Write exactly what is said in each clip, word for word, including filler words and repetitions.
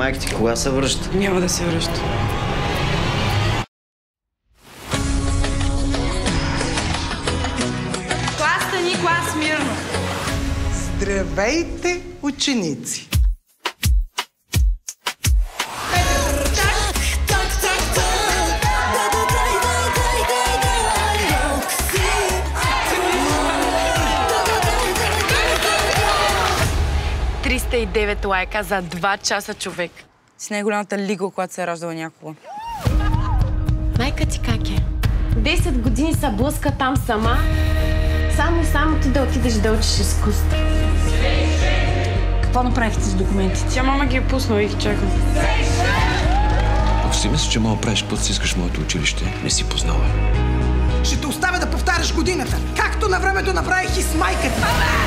майка ти кога се връща? Няма да се връща. Клас стани, клас мирно. Здравейте, ученици! триста и девет лайка за два часа, човек. С най-голямата лига, която се е раждала някога. Майка ти как е? Десет години се блъска там сама, само и само ти да отидеш да учиш изкуство. Какво направихте с документите? Тя мама ги е пуснала и ги чакам. Ако си мислиш, че мога да правиш път си искаш моето училище, не си познала. Ще те оставя да повтаряш годината, както на времето направих и с майката.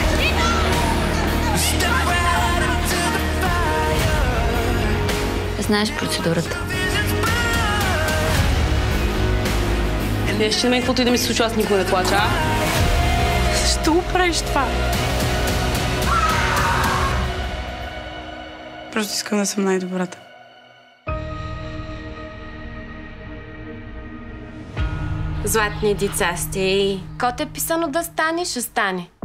Знаеш процедурата. Не, ще ме каквото и да ми се случва, аз никога не плача, а? Защо го правиш това? Просто искам да съм най-добрата. Златни деца сте. Кот е писано да стане, ще стане.